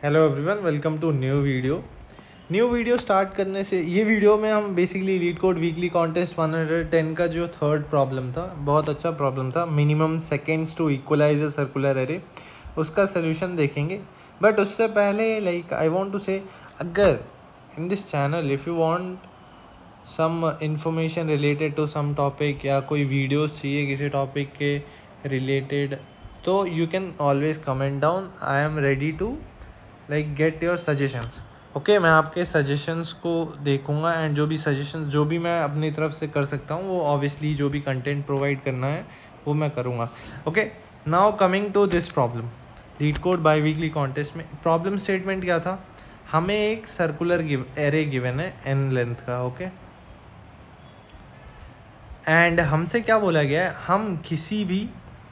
Hello everyone, welcome to new video start करने से ये वीडियो में हम बेसिकली LeetCode वीकली कॉन्टेस्ट 110 का जो थर्ड प्रॉब्लम था, बहुत अच्छा प्रॉब्लम था, minimum seconds to equalize a circular array, उसका सोल्यूशन देखेंगे। बट उससे पहले आई वांट टू से, अगर in this channel if you want some information related to some topic या कोई वीडियोस चाहिए किसी टॉपिक के रिलेटेड, तो you can always comment down. I am ready to get your suggestions. Okay, मैं आपके suggestions को देखूंगा एंड जो भी सजेशंस जो भी मैं अपनी तरफ से कर सकता हूँ वो ऑब्वियसली जो भी कंटेंट प्रोवाइड करना है वो मैं करूँगा। Okay, now coming to this problem, LeetCode by weekly contest में प्रॉब्लम स्टेटमेंट क्या था? हमें एक सर्कुलर एरे गिवन है n लेंथ का। ओके, एंड हमसे क्या बोला गया है, हम किसी भी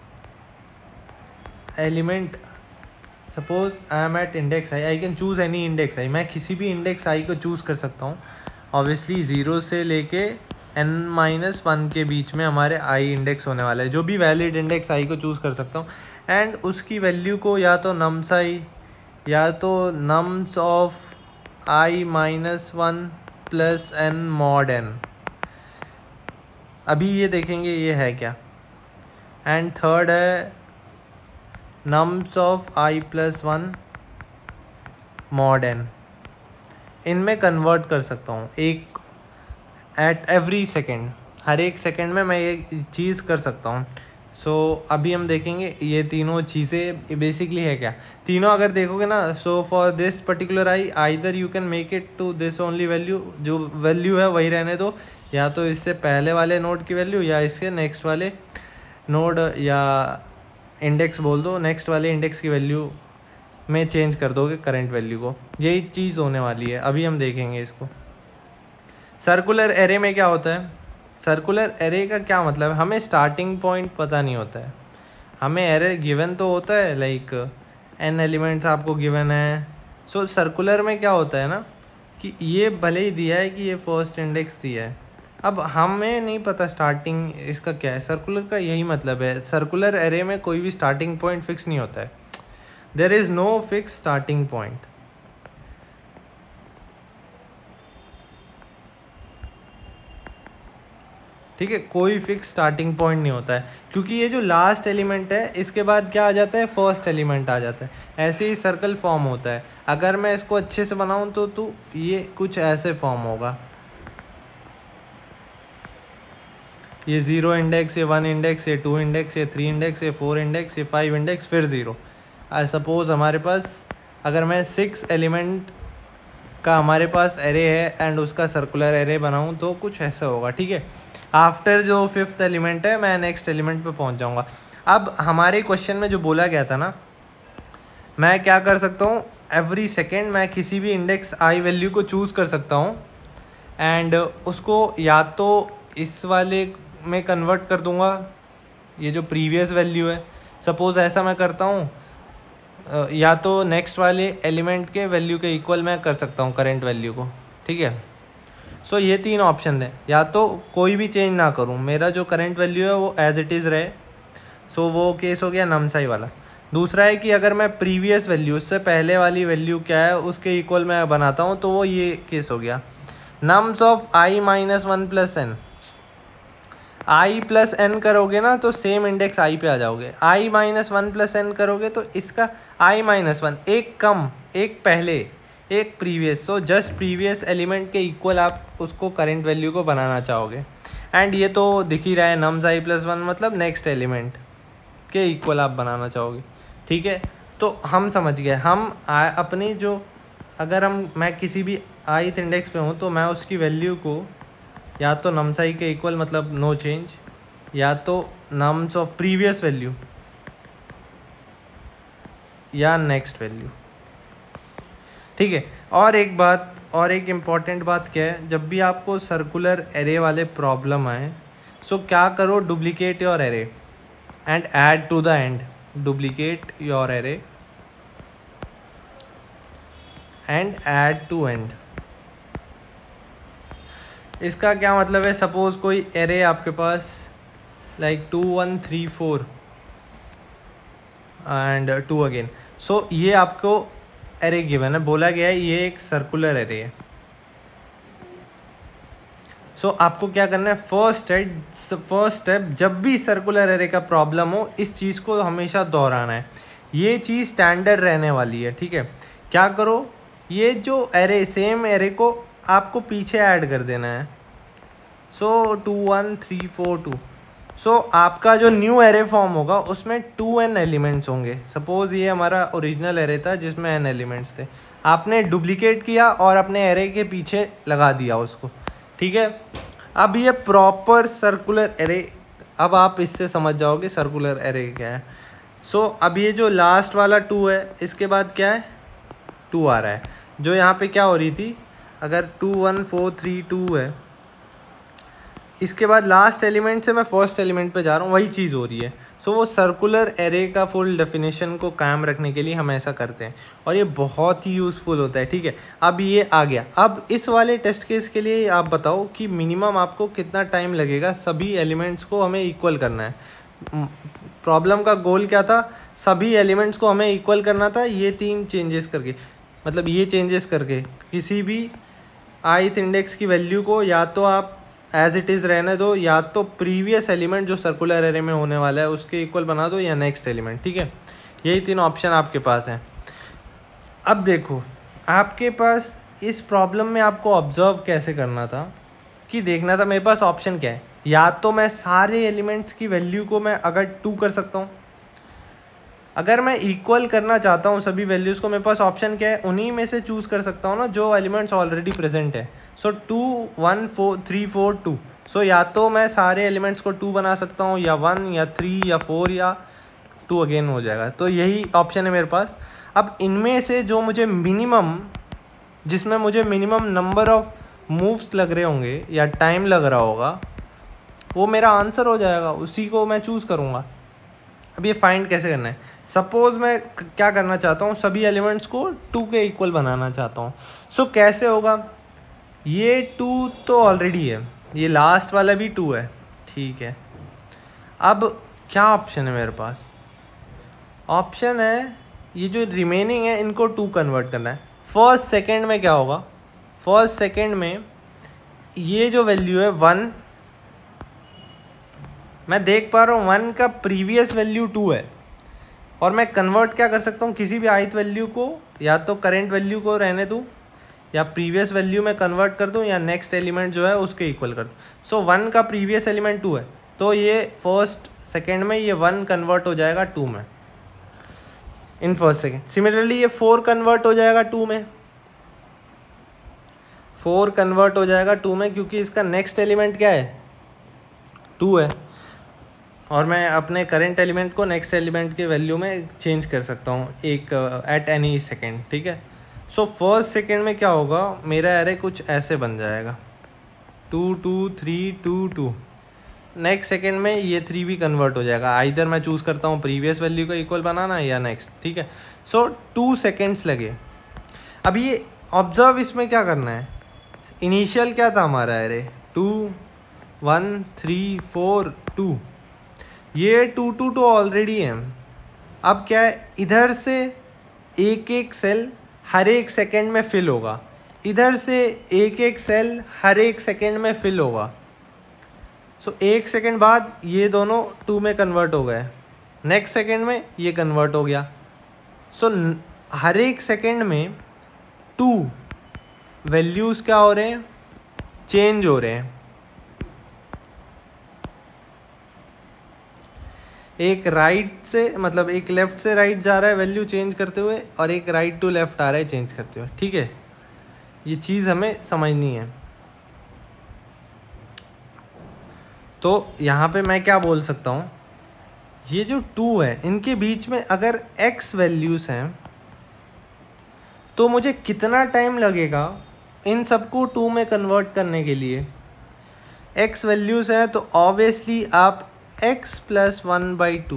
element, suppose I am at index I can choose any index i, मैं किसी भी इंडेक्स आई को चूज़ कर सकता हूँ। ऑब्वियसली 0 से लेके n-1 के बीच में हमारे आई इंडेक्स होने वाला है, जो भी वैलिड इंडेक्स आई को चूज़ कर सकता हूँ एंड उसकी वैल्यू को या तो नम्स आई या तो nums of i-1 plus n mod n। अभी ये देखेंगे ये है क्या। एंड थर्ड है nums of i+1 mod n। इनमें कन्वर्ट कर सकता हूँ एक एट एवरी सेकेंड, हर एक सेकेंड में मैं ये चीज़ कर सकता हूँ। सो अभी हम देखेंगे ये तीनों चीज़ें बेसिकली है क्या। तीनों अगर देखोगे ना, so for this particular i either you can make it to this only value, जो वैल्यू है वही रहने दो, या तो इससे पहले वाले नोड की वैल्यू या इसके नेक्स्ट वाले नोड या इंडेक्स बोल दो, नेक्स्ट वाले इंडेक्स की वैल्यू में चेंज कर दोगे करंट वैल्यू को। यही चीज़ होने वाली है, अभी हम देखेंगे इसको। सर्कुलर एरे में क्या होता है? सर्कुलर एरे का क्या मतलब है, हमें स्टार्टिंग पॉइंट पता नहीं होता है। हमें एरे गिवन तो होता है, n एलिमेंट्स आपको गिवन है। सो सर्कुलर में क्या होता है ना कि ये भले ही दिया है कि ये फर्स्ट इंडेक्स दिया है, अब हमें नहीं पता स्टार्टिंग इसका क्या है। सर्कुलर का यही मतलब है, सर्कुलर एरे में कोई भी स्टार्टिंग पॉइंट फिक्स नहीं होता है। There is no fix starting point. ठीक है, कोई फिक्स स्टार्टिंग पॉइंट नहीं होता है, क्योंकि ये जो लास्ट एलिमेंट है इसके बाद क्या आ जाता है, फर्स्ट एलिमेंट आ जाता है। ऐसे ही सर्कल फॉर्म होता है। अगर मैं इसको अच्छे से बनाऊँ तो ये कुछ ऐसे फॉर्म होगा, ये 0 इंडेक्स, ये 1 इंडेक्स, ये 2 इंडेक्स, ये 3 इंडेक्स, ये 4 इंडेक्स, ये 5 इंडेक्स, फिर 0। आई सपोज हमारे पास, अगर मैं 6 एलिमेंट का हमारे पास एरे है एंड उसका सर्कुलर एरे बनाऊं तो कुछ ऐसा होगा। ठीक है, आफ्टर जो 5th एलिमेंट है मैं नेक्स्ट एलिमेंट पे पहुंच जाऊंगा। अब हमारे क्वेश्चन में जो बोला गया था ना, मैं क्या कर सकता हूँ, एवरी सेकेंड मैं किसी भी इंडेक्स आई वैल्यू को चूज़ कर सकता हूँ एंड उसको या तो इस वाले में कन्वर्ट कर दूंगा, ये जो प्रीवियस वैल्यू है, सपोज़ ऐसा मैं करता हूँ, या तो नेक्स्ट वाले एलिमेंट के वैल्यू के इक्वल मैं कर सकता हूँ करंट वैल्यू को। ठीक है, सो ये 3 ऑप्शन है, या तो कोई भी चेंज ना करूँ, मेरा जो करंट वैल्यू है वो एज इट इज़ रहे, सो वो केस हो गया नमसाई वाला। दूसरा है कि अगर मैं प्रीवियस वैल्यू, उससे पहले वाली वैल्यू क्या है उसके इक्वल मैं बनाता हूँ, तो वो ये केस हो गया nums of i-1 plus n। i plus n करोगे ना तो सेम इंडेक्स i पे आ जाओगे। i-1 प्लस n करोगे तो इसका i-1 एक कम, एक पहले, एक previous, so just previous element के इक्वल आप उसको करंट वैल्यू को बनाना चाहोगे। एंड ये तो दिख ही रहा है, नम्स i+1 मतलब नेक्स्ट एलिमेंट के इक्वल आप बनाना चाहोगे। ठीक है, तो हम समझ गए। हम अपनी जो, अगर मैं किसी भी ith इंडेक्स पे हूँ तो मैं उसकी वैल्यू को या तो नमसाई के इक्वल मतलब नो चेंज, या तो नम्स ऑफ प्रीवियस वैल्यू या नेक्स्ट वैल्यू। ठीक है, और एक बात, और एक इम्पॉर्टेंट बात क्या है, जब भी आपको सर्कुलर एरे वाले प्रॉब्लम आए, सो क्या करो, duplicate your array and add to the end. Duplicate your array and add to end. इसका क्या मतलब है, सपोज कोई एरे आपके पास 2 1 3 4 एंड 2 अगेन, सो ये आपको एरे गिवन है, बोला गया है ये एक सर्कुलर एरे है। सो आपको क्या करना है, फर्स्ट स्टेप जब भी सर्कुलर एरे का प्रॉब्लम हो इस चीज़ को हमेशा दोहराना है। ये चीज़ स्टैंडर्ड रहने वाली है, ठीक है। क्या करो, ये जो एरे सेम एरे को आपको पीछे ऐड कर देना है। सो 2 1 3 4 2। सो आपका जो न्यू एरे फॉर्म होगा उसमें 2n एलिमेंट्स होंगे। सपोज़ ये हमारा ओरिजिनल एरे था जिसमें n एलिमेंट्स थे, आपने डुप्लीकेट किया और अपने एरे के पीछे लगा दिया उसको, ठीक है। अब ये प्रॉपर सर्कुलर एरे, अब आप इससे समझ जाओगे सर्कुलर एरे क्या है। सो अब ये जो लास्ट वाला 2 है इसके बाद क्या है, 2 आ रहा है। जो यहाँ पे क्या हो रही थी, अगर 2 1 4 3 2 है, इसके बाद लास्ट एलिमेंट से मैं फर्स्ट एलिमेंट पे जा रहा हूँ, वही चीज़ हो रही है। सो वो सर्कुलर एरे का फुल डेफिनेशन को कायम रखने के लिए हम ऐसा करते हैं और ये बहुत ही यूज़फुल होता है, ठीक है। अब ये आ गया। अब इस वाले टेस्ट केस के लिए आप बताओ कि मिनिमम आपको कितना टाइम लगेगा, सभी एलिमेंट्स को हमें इक्वल करना है। प्रॉब्लम का गोल क्या था, सभी एलिमेंट्स को हमें इक्वल करना था। ये 3 चेंजेस करके, मतलब ये चेंजेस करके किसी भी ith इंडेक्स की वैल्यू को या तो आप एज इट इज़ रहने दो, या तो प्रीवियस एलिमेंट जो सर्कुलर एरे में होने वाला है उसके इक्वल बना दो, या नेक्स्ट एलिमेंट, ठीक है। यही 3 ऑप्शन आपके पास हैं। अब देखो आपके पास इस प्रॉब्लम में आपको ऑब्जर्व कैसे करना था कि देखना था मेरे पास ऑप्शन क्या है। या तो मैं सारे एलिमेंट्स की वैल्यू को मैं अगर 2 कर सकता हूँ, अगर मैं इक्वल करना चाहता हूँ सभी वैल्यूज़ को, मेरे पास ऑप्शन क्या है, उन्हीं में से चूज़ कर सकता हूँ ना जो एलिमेंट्स ऑलरेडी प्रेजेंट है। सो 2 1 4 3 4 2। सो या तो मैं सारे एलिमेंट्स को 2 बना सकता हूँ, या 1 या 3 या 4 या 2 अगेन हो जाएगा। तो यही ऑप्शन है मेरे पास। अब इनमें से जो मुझे मिनिमम, जिसमें मुझे मिनिमम नंबर ऑफ मूव्स लग रहे होंगे या टाइम लग रहा होगा, वो मेरा आंसर हो जाएगा, उसी को मैं चूज़ करूँगा। अब ये फाइंड कैसे करना है, सपोज़ मैं क्या करना चाहता हूँ, सभी एलिमेंट्स को 2 के इक्वल बनाना चाहता हूँ। सो कैसे होगा, ये 2 तो ऑलरेडी है, ये लास्ट वाला भी 2 है, ठीक है। अब क्या ऑप्शन है मेरे पास, ऑप्शन है ये जो रिमेनिंग है इनको 2 कन्वर्ट करना है। फर्स्ट सेकंड में क्या होगा, फर्स्ट सेकंड में ये जो वैल्यू है 1, मैं देख पा रहा हूँ 1 का प्रीवियस वैल्यू 2 है, और मैं कन्वर्ट क्या कर सकता हूँ, किसी भी ith वैल्यू को या तो करेंट वैल्यू को रहने दूँ, या प्रीवियस वैल्यू में कन्वर्ट कर दूँ, या नेक्स्ट एलिमेंट जो है उसके इक्वल कर दूँ। सो 1 का प्रीवियस एलिमेंट 2 है, तो ये फर्स्ट सेकेंड में ये 1 कन्वर्ट हो जाएगा 2 में इन फर्स्ट सेकेंड। सिमिलरली ये 4 कन्वर्ट हो जाएगा 2 में, 4 कन्वर्ट हो जाएगा 2 में, क्योंकि इसका नेक्स्ट एलिमेंट क्या है, 2 है, और मैं अपने करेंट एलिमेंट को नेक्स्ट एलिमेंट के वैल्यू में चेंज कर सकता हूँ एक एट एनी सेकेंड, ठीक है। सो फर्स्ट सेकेंड में क्या होगा, मेरा एरे कुछ ऐसे बन जाएगा 2 2 3 2 2। नेक्स्ट सेकेंड में ये 3 भी कन्वर्ट हो जाएगा, आइदर मैं चूज़ करता हूँ प्रीवियस वैल्यू को इक्वल बनाना या नेक्स्ट, ठीक है। सो 2 सेकेंड्स लगे। अब ये ऑब्जर्व इसमें क्या करना है, इनिशियल क्या था हमारा एरे 2 1 3 4 2, ये 2 2 2 ऑलरेडी है। अब क्या है, इधर से एक एक सेल हर एक सेकेंड में फिल होगा, इधर से एक एक सेल हर एक सेकेंड में फिल होगा। सो एक सेकेंड बाद ये दोनों 2 में कन्वर्ट हो गए, नेक्स्ट सेकेंड में ये कन्वर्ट हो गया। सो हर एक सेकेंड में 2 वैल्यूज़ क्या हो रहे हैं, चेंज हो रहे हैं। एक राइट से, मतलब एक लेफ़्ट से राइट जा रहा है वैल्यू चेंज करते हुए, और एक राइट टू लेफ़्ट आ रहा है चेंज करते हुए, ठीक है। ये चीज़ हमें समझनी है। तो यहाँ पे मैं क्या बोल सकता हूँ, ये जो 2 है इनके बीच में अगर x वैल्यूज़ हैं तो मुझे कितना टाइम लगेगा इन सबको 2 में कन्वर्ट करने के लिए। x वैल्यूज़ हैं तो ऑब्वियसली आप x + 1/2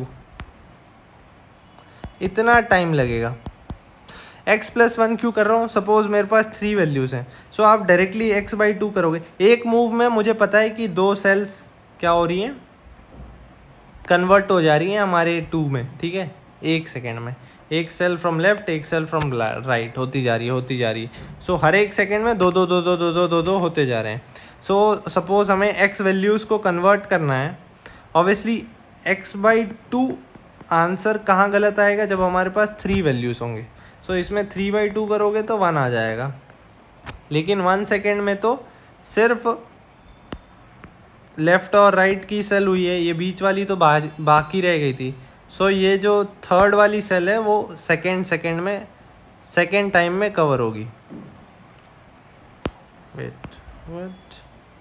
इतना टाइम लगेगा। x + 1 क्यों कर रहा हूँ, सपोज़ मेरे पास 3 वैल्यूज़ हैं, सो आप डायरेक्टली x/2 करोगे। एक मूव में मुझे पता है कि 2 सेल्स क्या हो रही हैं, कन्वर्ट हो जा रही हैं हमारे 2 में, ठीक है, एक सेकेंड में। एक सेल फ्रॉम लेफ्ट, एक सेल फ्रॉम राइट, होती जा रही है। सो हर एक सेकेंड में दो दो दो दो दो दो दो दो होते जा रहे हैं। सो सपोज़ हमें एक्स वैल्यूज़ को कन्वर्ट करना है। ऑब्वियसली x/2 आंसर कहाँ गलत आएगा, जब हमारे पास 3 वैल्यूज़ होंगे। सो इसमें 3/2 करोगे तो 1 आ जाएगा, लेकिन 1 सेकेंड में तो सिर्फ लेफ़्ट और राइट की सेल हुई है, ये बीच वाली तो बाकी रह गई थी। सो ये जो थर्ड वाली सेल है वो सेकेंड टाइम में कवर होगी। वेट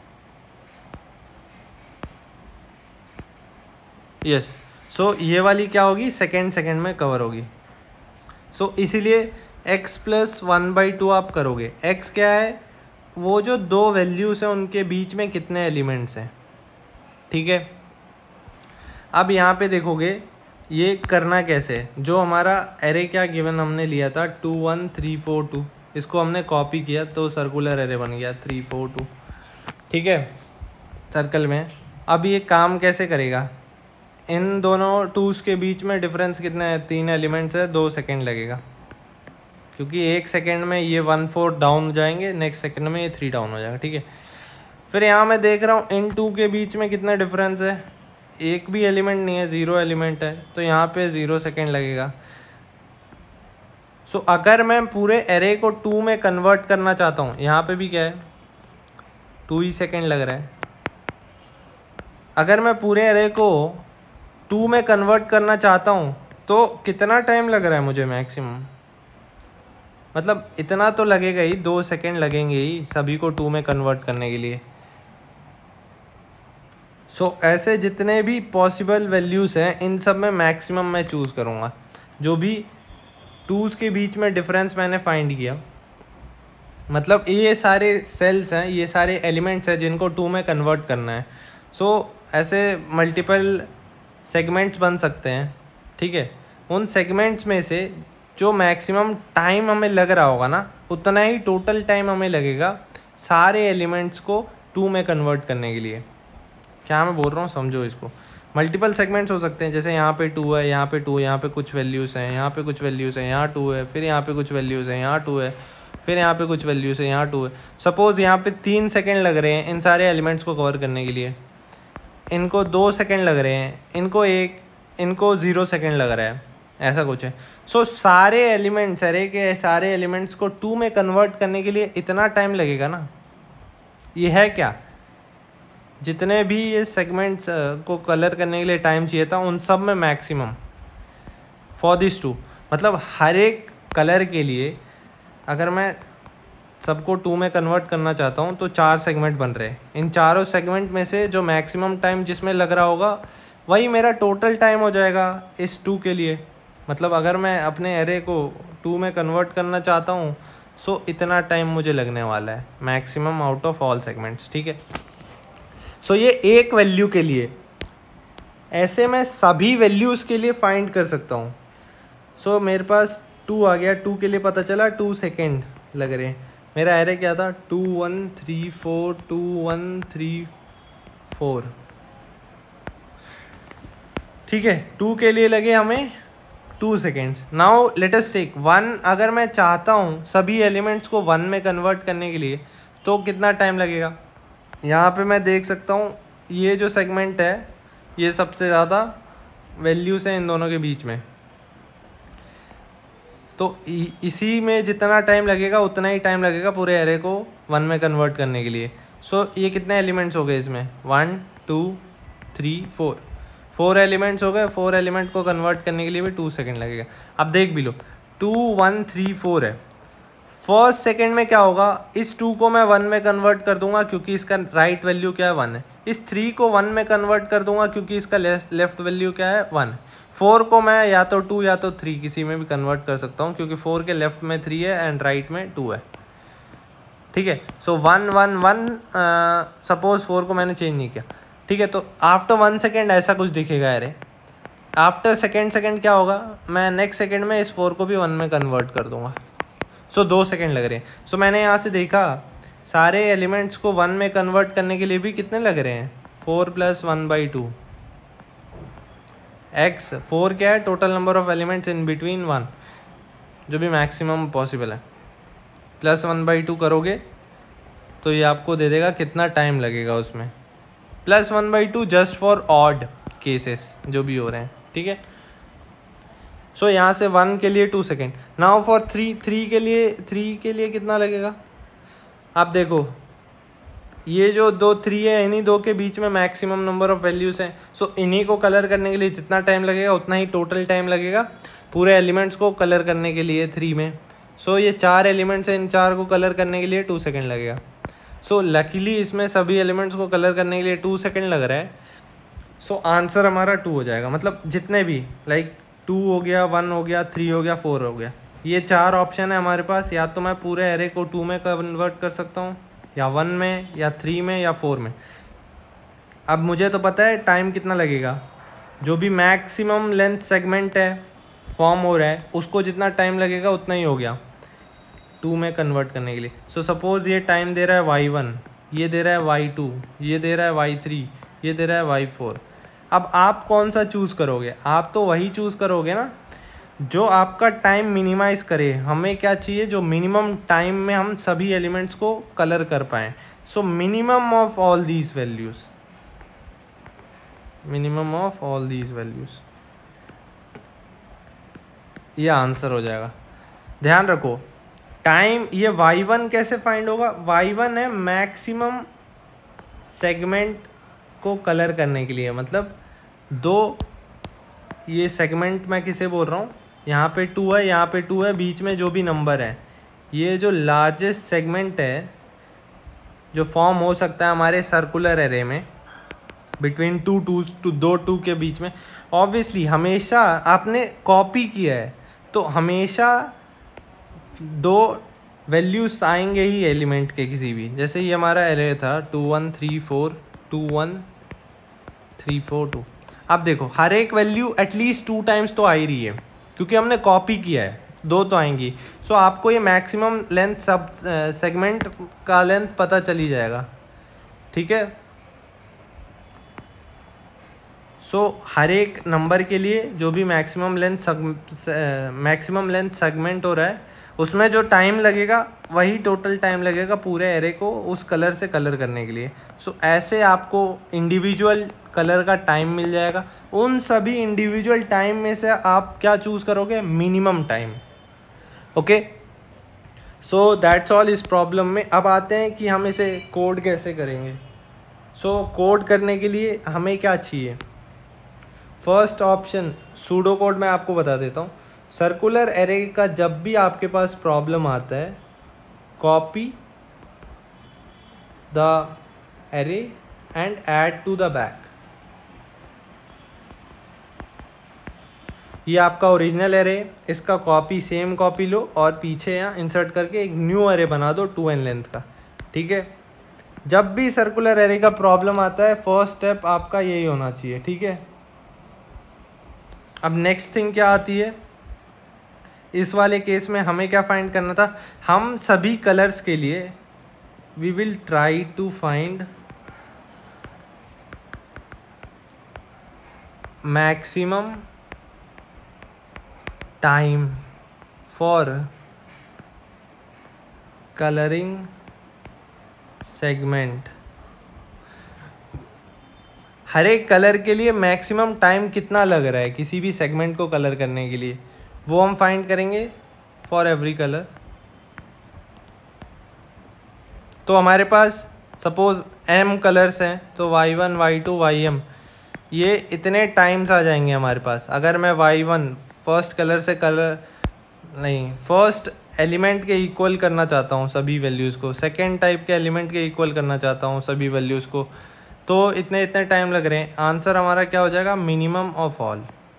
यस, सो ये वाली क्या होगी, सेकेंड में कवर होगी। सो इसीलिए x + 1/2 आप करोगे। x क्या है, वो जो दो वैल्यूज़ हैं उनके बीच में कितने एलिमेंट्स हैं, ठीक है। अब यहाँ पे देखोगे ये करना कैसे है। जो हमारा एरे क्या गिवन हमने लिया था 2 1 3 4 2, इसको हमने कॉपी किया तो सर्कुलर एरे बन गया 3 4 2, ठीक है, सर्कल में। अब ये काम कैसे करेगा, इन दोनों टूज़ के बीच में डिफरेंस कितना है, 3 एलिमेंट्स है, 2 सेकेंड लगेगा, क्योंकि 1 सेकेंड में ये 1/4 डाउन हो जाएंगे, नेक्स्ट सेकेंड में ये 3 डाउन हो जाएगा, ठीक है। फिर यहाँ मैं देख रहा हूँ इन 2 के बीच में कितना डिफरेंस है, एक भी एलिमेंट नहीं है, 0 एलिमेंट है, तो यहाँ पे 0 सेकेंड लगेगा। सो अगर मैं पूरे एरे को 2 में कन्वर्ट करना चाहता हूँ, यहाँ पे भी क्या है 2 ही सेकेंड लग रहा है। अगर मैं पूरे एरे को 2 में कन्वर्ट करना चाहता हूँ तो कितना टाइम लग रहा है मुझे मैक्सिमम, मतलब इतना तो लगेगा ही, 2 सेकेंड लगेंगे ही सभी को 2 में कन्वर्ट करने के लिए। सो ऐसे जितने भी पॉसिबल वैल्यूज़ हैं इन सब में मैक्सिमम मैं चूज़ करूँगा। जो भी टूज़ के बीच में डिफरेंस मैंने फाइंड किया, मतलब ये सारे सेल्स हैं, ये सारे एलिमेंट्स हैं जिनको 2 में कन्वर्ट करना है। सो ऐसे मल्टीपल सेगमेंट्स बन सकते हैं, ठीक है। उन सेगमेंट्स में से जो मैक्सिमम टाइम हमें लग रहा होगा ना, उतना ही टोटल टाइम हमें लगेगा सारे एलिमेंट्स को 2 में कन्वर्ट करने के लिए। क्या मैं बोल रहा हूँ समझो इसको। मल्टीपल सेगमेंट्स हो सकते हैं, जैसे यहाँ पे 2 है, यहाँ पे 2, यहाँ पे कुछ वैल्यूज़ हैं, यहाँ पे कुछ वैल्यूज़ हैं, यहाँ 2 है, फिर यहाँ पे कुछ वैल्यूज़ हैं, यहाँ 2 है, फिर यहाँ पे कुछ वैल्यूज़ है, यहाँ 2 है। सपोज़ यहाँ पे 3 सेकेंड लग रहे हैं इन सारे एलिमेंट्स को कवर करने के लिए, इनको 2 सेकेंड लग रहे हैं, इनको 0 सेकेंड लग रहा है, ऐसा कुछ है। सो सारे एलिमेंट्स, अरे के सारे एलिमेंट्स को 2 में कन्वर्ट करने के लिए इतना टाइम लगेगा ना। ये है क्या, जितने भी ये सेगमेंट्स को कलर करने के लिए टाइम चाहिए था उन सब में मैक्सिमम फॉर दिस 2, मतलब हर एक कलर के लिए अगर मैं सबको 2 में कन्वर्ट करना चाहता हूँ तो 4 सेगमेंट बन रहे हैं। इन चारों सेगमेंट में से जो मैक्सिमम टाइम जिसमें लग रहा होगा वही मेरा टोटल टाइम हो जाएगा इस 2 के लिए। मतलब अगर मैं अपने एरे को 2 में कन्वर्ट करना चाहता हूँ सो इतना टाइम मुझे लगने वाला है maximum out of all segments, ठीक है। सो ये एक वैल्यू के लिए, ऐसे मैं सभी वैल्यूज़ के लिए फाइंड कर सकता हूँ। सो मेरे पास 2 आ गया, 2 के लिए पता चला 2 सेकेंड लग रहे हैं। मेरा एरे क्या था 2 1 3 4 2 1 3 4, ठीक है। 2 के लिए लगे हमें 2 seconds. Now let us take 1। अगर मैं चाहता हूँ सभी एलिमेंट्स को 1 में कन्वर्ट करने के लिए तो कितना टाइम लगेगा। यहाँ पे मैं देख सकता हूँ ये जो सेगमेंट है ये सबसे ज़्यादा वैल्यूज़ हैं इन दोनों के बीच में, तो इसी में जितना टाइम लगेगा उतना ही टाइम लगेगा पूरे एरे को 1 में कन्वर्ट करने के लिए। सो ये कितने एलिमेंट्स हो गए इसमें 1 2 3 4 एलिमेंट्स हो गए। 4 एलिमेंट को कन्वर्ट करने के लिए भी 2 सेकेंड लगेगा। अब देख भी लो 2 1 3 4 है। फर्स्ट सेकेंड में क्या होगा, इस 2 को मैं 1 में कन्वर्ट कर दूंगा क्योंकि इसका राइट वैल्यू क्या है 1 है। इस 3 को 1 में कन्वर्ट कर दूंगा क्योंकि इसका लेफ्ट वैल्यू क्या है 1। 4 को मैं या तो 2 या तो 3 किसी में भी कन्वर्ट कर सकता हूँ क्योंकि 4 के लेफ्ट में 3 है एंड राइट में 2 है, ठीक है। सो 1 1 1 सपोज 4 को मैंने चेंज नहीं किया, ठीक है। तो आफ्टर 1 सेकेंड ऐसा कुछ दिखेगा एरे। आफ्टर सेकेंड क्या होगा, मैं नेक्स्ट सेकेंड में इस 4 को भी 1 में कन्वर्ट कर दूंगा। सो 2 सेकेंड लग रहे हैं। सो मैंने यहाँ से देखा सारे एलिमेंट्स को 1 में कन्वर्ट करने के लिए भी कितने लग रहे हैं 4 + 1/2। एक्स 4 क्या है, total number of elements in between 1, जो भी मैक्सिमम पॉसिबल है, प्लस 1/2 करोगे तो ये आपको दे देगा कितना टाइम लगेगा उसमें, plus 1/2 just for odd cases जो भी हो रहे हैं, ठीक है। सो यहाँ से 1 के लिए 2 सेकेंड। नाउ फॉर 3 के लिए कितना लगेगा, आप देखो ये जो 2 3 है, इन्हीं दो के बीच में मैक्सिमम नंबर ऑफ वैल्यूज़ हैं। सो इन्हीं को कलर करने के लिए जितना टाइम लगेगा उतना ही टोटल टाइम लगेगा पूरे एलिमेंट्स को कलर करने के लिए 3 में। सो ये 4 एलिमेंट्स हैं, इन 4 को कलर करने के लिए 2 सेकेंड लगेगा। सो लकीली इसमें सभी एलिमेंट्स को कलर करने के लिए 2 सेकेंड लग रहा है। सो आंसर हमारा 2 हो जाएगा, मतलब जितने भी लाइक 2 हो गया, 1 हो गया, 3 हो गया, 4 हो गया, ये 4 ऑप्शन है हमारे पास। या तो मैं पूरे एरे को 2 में कन्वर्ट कर सकता हूँ, या 1 में, या 3 में, या 4 में। अब मुझे तो पता है टाइम कितना लगेगा, जो भी मैक्सिमम लेंथ सेगमेंट है फॉर्म हो रहा है उसको जितना टाइम लगेगा उतना ही हो गया 2 में कन्वर्ट करने के लिए। सो सपोज़ ये टाइम दे रहा है y1, ये दे रहा है y2, ये दे रहा है y3, ये दे रहा है y4। अब आप कौन सा चूज़ करोगे, आप तो वही चूज़ करोगे ना जो आपका टाइम मिनिमाइज़ करे। हमें क्या चाहिए, जो मिनिमम टाइम में हम सभी एलिमेंट्स को कलर कर पाएँ। So minimum of all these values, minimum of all these values, ये आंसर हो जाएगा। ध्यान रखो टाइम, ये y1 कैसे फाइंड होगा, y1 है मैक्सिमम सेगमेंट को कलर करने के लिए, मतलब 2 ये सेगमेंट मैं किसे बोल रहा हूँ, यहाँ पे 2 है, यहाँ पे 2 है, बीच में जो भी नंबर है, ये जो लार्जेस्ट सेगमेंट है जो फॉर्म हो सकता है हमारे सर्कुलर एरे में बिटवीन 2 2 के बीच में। ऑब्वियसली हमेशा आपने कॉपी किया है तो हमेशा 2 वैल्यूज आएंगे ही एलिमेंट के किसी भी। जैसे ये हमारा एरे था 2 1 3 4 2 1 3 4 2। अब देखो हर एक वैल्यू एटलीस्ट 2 टाइम्स तो आ ही रही है क्योंकि हमने कॉपी किया है, 2 तो आएंगी। सो आपको ये मैक्सिमम लेंथ सब सेगमेंट का लेंथ पता चली जाएगा, ठीक है। सो हर एक नंबर के लिए जो भी मैक्सिमम लेंथ सेगमेंट हो रहा है उसमें जो टाइम लगेगा वही टोटल टाइम लगेगा पूरे एरे को उस कलर से कलर करने के लिए। सो ऐसे आपको इंडिविजुअल कलर का टाइम मिल जाएगा। उन सभी इंडिविजुअल टाइम में से आप क्या चूज़ करोगे, minimum time. Okay, so that's all इस प्रॉब्लम में। अब आते हैं कि हम इसे कोड कैसे करेंगे। सो कोड करने के लिए हमें क्या चाहिए, फर्स्ट ऑप्शन सूडो कोड मैं आपको बता देता हूँ। सर्कुलर एरे का जब भी आपके पास प्रॉब्लम आता है, copy the array and add to the back. ये आपका ओरिजिनल एरे, इसका कॉपी सेम कॉपी लो और पीछे यहाँ इंसर्ट करके एक न्यू एरे बना दो 2n लेंथ का, ठीक है। जब भी सर्कुलर एरे का प्रॉब्लम आता है फर्स्ट स्टेप आपका यही होना चाहिए, ठीक है। अब नेक्स्ट थिंग क्या आती है, इस वाले केस में हमें क्या फाइंड करना था, हम सभी कलर्स के लिए we will try to find maximum time for colouring segment. हर एक कलर के लिए मैक्सिमम टाइम कितना लग रहा है किसी भी सेगमेंट को कलर करने के लिए, वो हम फाइंड करेंगे फॉर एवरी कलर। तो हमारे पास सपोज m कलर्स हैं तो y1 y2 ym, ये इतने टाइम्स आ जाएंगे हमारे पास। अगर मैं y1 फर्स्ट कलर से फर्स्ट एलिमेंट के इक्वल करना चाहता हूँ सभी वैल्यूज़ को, सेकेंड टाइप के एलिमेंट के इक्वल करना चाहता हूँ सभी वैल्यूज़ को, तो इतने टाइम लग रहे हैं। आंसर हमारा क्या हो जाएगा, मिनिमम ऑफ ऑल।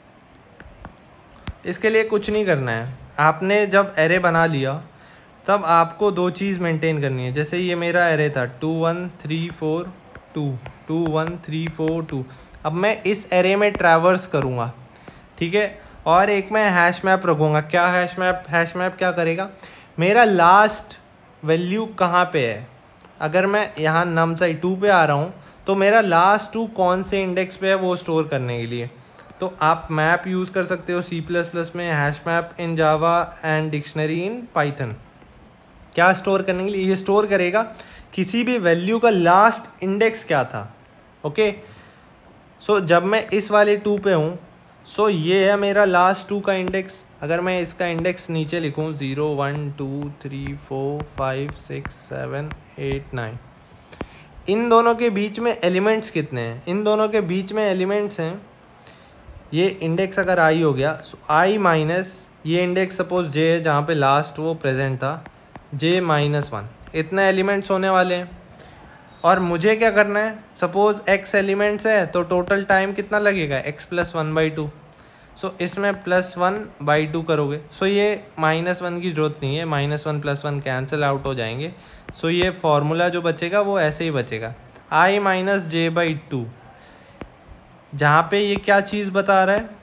इसके लिए कुछ नहीं करना है, आपने जब एरे बना लिया तब आपको 2 चीज़ मेंटेन करनी है। जैसे ये मेरा एरे था 2 1 3 4 2 2 1 3 4 2। अब मैं इस एरे में ट्रैवर्स करूँगा, ठीक है, और एक मैं हैश मैप रखूँगा। क्या हैश मैप क्या करेगा, मेरा लास्ट वैल्यू कहाँ पे है। अगर मैं यहाँ num 2 पे आ रहा हूँ तो मेरा लास्ट 2 कौन से इंडेक्स पे है वो स्टोर करने के लिए। तो आप मैप यूज़ कर सकते हो C++ में, hash map in Java and dictionary in Python. क्या स्टोर करने के लिए? ये स्टोर करेगा किसी भी वैल्यू का लास्ट इंडेक्स क्या था। ओके, सो जब मैं इस वाले 2 पे हूँ, सो ये है मेरा लास्ट 2 का इंडेक्स। अगर मैं इसका इंडेक्स नीचे लिखूँ 0 1 2 3 4 5 6 7 8 9, इन दोनों के बीच में एलिमेंट्स कितने हैं? इन दोनों के बीच में एलिमेंट्स हैं, ये इंडेक्स अगर आई हो गया, सो आई माइनस ये इंडेक्स सपोज जे है जहाँ पे लास्ट वो प्रेजेंट था, जे -1, इतने एलिमेंट्स होने वाले हैं। और मुझे क्या करना है, सपोज x एलिमेंट्स है तो टोटल टाइम कितना लगेगा, x + 1/2। सो इसमें +1/2 करोगे, सो ये -1 की ज़रूरत नहीं है, -1 + 1 कैंसिल आउट हो जाएंगे। सो ये फार्मूला जो बचेगा वो ऐसे ही बचेगा, i - j/2। जहाँ पे ये क्या चीज़ बता रहा है,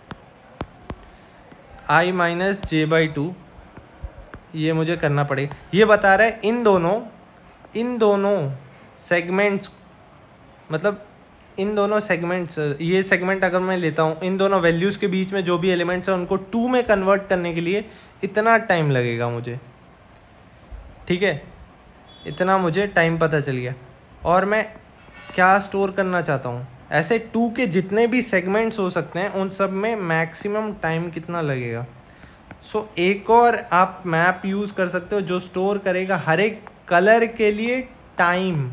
i - j/2, ये मुझे करना पड़ेगा। ये बता रहा है इन दोनों सेगमेंट्स, मतलब इन दोनों सेगमेंट्स, ये सेगमेंट अगर मैं लेता हूँ, इन दोनों वैल्यूज़ के बीच में जो भी एलिमेंट्स हैं उनको 2 में कन्वर्ट करने के लिए इतना टाइम लगेगा मुझे। ठीक है, इतना मुझे टाइम पता चल गया। और मैं क्या स्टोर करना चाहता हूँ, ऐसे 2 के जितने भी सेगमेंट्स हो सकते हैं उन सब में मैक्सिमम टाइम कितना लगेगा। सो एक और आप मैप यूज़ कर सकते हो जो स्टोर करेगा हर एक कलर के लिए टाइम,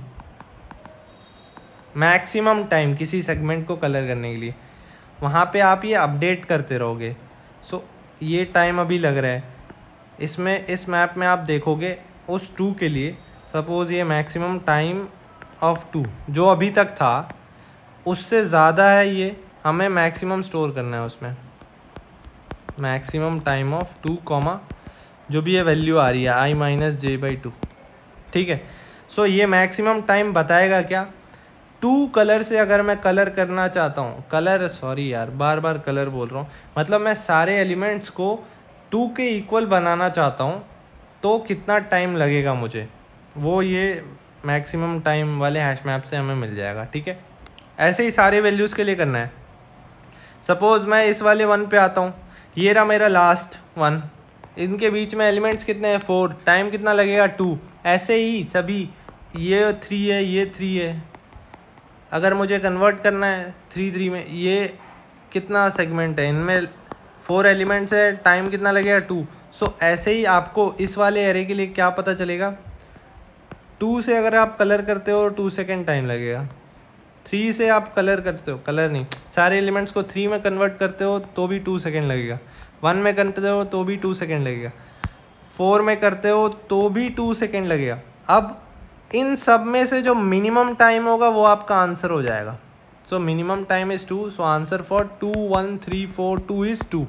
मैक्सिमम टाइम किसी सेगमेंट को कलर करने के लिए। वहाँ पे आप ये अपडेट करते रहोगे। सो ये टाइम अभी लग रहा है इसमें, इस मैप में आप देखोगे उस 2 के लिए, सपोज़ ये मैक्सिमम टाइम ऑफ 2 जो अभी तक था उससे ज़्यादा है, ये हमें मैक्सिमम स्टोर करना है उसमें, मैक्सिमम टाइम ऑफ 2 कॉमा जो भी ये वैल्यू आ रही है i - j/2। ठीक है, सो ये मैक्सिमम टाइम बताएगा क्या, 2 कलर से अगर मैं कलर करना चाहता हूँ, कलर सॉरी यार बार बार कलर बोल रहा हूँ, मतलब मैं सारे एलिमेंट्स को 2 के इक्वल बनाना चाहता हूँ तो कितना टाइम लगेगा मुझे, वो ये मैक्सिमम टाइम वाले हैश मैप से हमें मिल जाएगा। ठीक है, ऐसे ही सारे वैल्यूज़ के लिए करना है। सपोज़ मैं इस वाले 1 पे आता हूँ, ये रहा मेरा लास्ट 1, इनके बीच में एलिमेंट्स कितने हैं 4, टाइम कितना लगेगा 2। ऐसे ही सभी, ये 3 है, ये 3 है, अगर मुझे कन्वर्ट करना है 3 में, ये कितना सेगमेंट है, इनमें 4 एलिमेंट्स है, टाइम कितना लगेगा 2। सो ऐसे ही आपको इस वाले एरे के लिए क्या पता चलेगा, 2 से अगर आप कलर करते हो 2 सेकेंड टाइम लगेगा, 3 से आप कलर करते हो, कलर नहीं, सारे एलिमेंट्स को 3 में कन्वर्ट करते हो तो भी 2 सेकेंड लगेगा, 1 में करते हो तो भी 2 सेकेंड लगेगा, 4 में करते हो तो भी 2 सेकेंड लगेगा। अब इन सब में से जो मिनिमम टाइम होगा वो आपका आंसर हो जाएगा। So minimum time is 2, so answer for 2 1 3 4 2 is 2।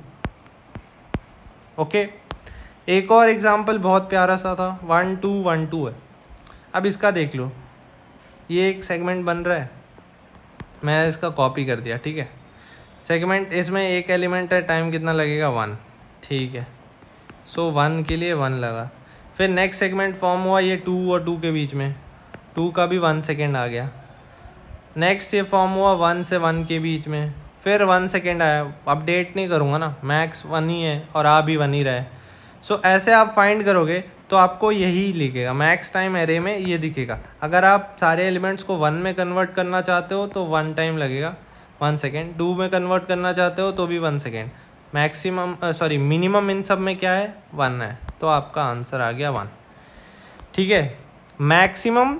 Okay, एक और एग्जांपल बहुत प्यारा सा था, 1 2 1 2 है। अब इसका देख लो, ये एक सेगमेंट बन रहा है, मैं इसका कॉपी कर दिया। ठीक है, सेगमेंट, इसमें एक एलिमेंट है, टाइम कितना लगेगा 1। ठीक है, सो 1 के लिए 1 लगा। फिर नेक्स्ट सेगमेंट फॉर्म हुआ, ये 2 और 2 के बीच में, 2 का भी 1 सेकेंड आ गया। नेक्स्ट ये फॉर्म हुआ 1 से 1 के बीच में, फिर 1 सेकेंड आया। अपडेट नहीं करूँगा ना, मैक्स 1 ही है और आ भी 1 ही रहा है। सो ऐसे आप फाइंड करोगे तो आपको यही लिखेगा, मैक्स टाइम एरे में ये दिखेगा। अगर आप सारे एलिमेंट्स को 1 में कन्वर्ट करना चाहते हो तो 1 टाइम लगेगा, 1 सेकेंड। 2 में कन्वर्ट करना चाहते हो तो भी 1 सेकेंड। मैक्सिमम मिनिमम इन सब में क्या है, 1 है, तो आपका आंसर आ गया 1। ठीक है, मैक्सिमम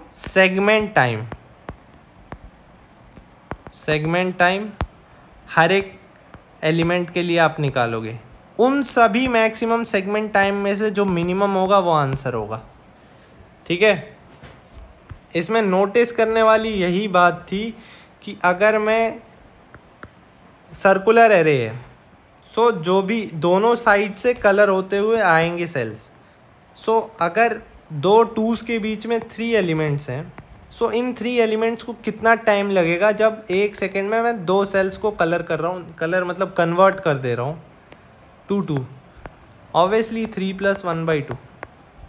सेगमेंट टाइम हर एक एलिमेंट के लिए आप निकालोगे, उन सभी मैक्सिमम सेगमेंट टाइम में से जो मिनिमम होगा वो आंसर होगा। ठीक है, इसमें नोटिस करने वाली यही बात थी कि अगर मैं सर्कुलर एरे है, सो जो भी दोनों साइड से कलर होते हुए आएंगे सेल्स। सो अगर 2 2s के बीच में 3 एलिमेंट्स हैं, सो इन 3 एलिमेंट्स को कितना टाइम लगेगा जब 1 सेकेंड में मैं 2 सेल्स को कलर कर रहा हूँ, कलर मतलब कन्वर्ट कर दे रहा हूँ 2 2। ऑब्वियसली 3 + 1/2।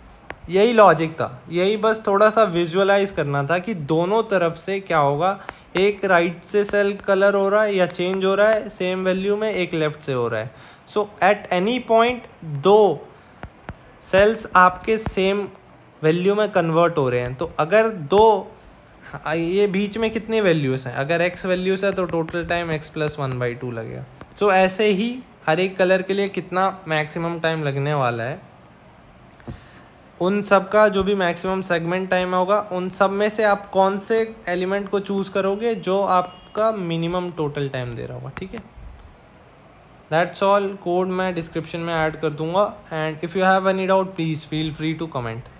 यही लॉजिक था, यही बस थोड़ा सा विजुअलाइज करना था कि दोनों तरफ से क्या होगा, एक राइट से सेल कलर हो रहा है या चेंज हो रहा है सेम वैल्यू में, एक लेफ्ट से हो रहा है। सो एट एनी पॉइंट दो सेल्स आपके सेम वैल्यू में कन्वर्ट हो रहे हैं। तो अगर दो ये बीच में कितनी वैल्यूज़ हैं, अगर x वैल्यूज़ है तो टोटल टाइम x + 1/2 लगेगा। सो ऐसे ही हर एक कलर के लिए कितना मैक्सिमम टाइम लगने वाला है, उन सब का जो भी मैक्सिमम सेगमेंट टाइम होगा, उन सब में से आप कौन से एलिमेंट को चूज़ करोगे जो आपका मिनिमम टोटल टाइम दे रहा होगा। ठीक है, दैट्स ऑल। कोड मैं डिस्क्रिप्शन में ऐड कर दूंगा, and if you have any doubt please feel free to comment.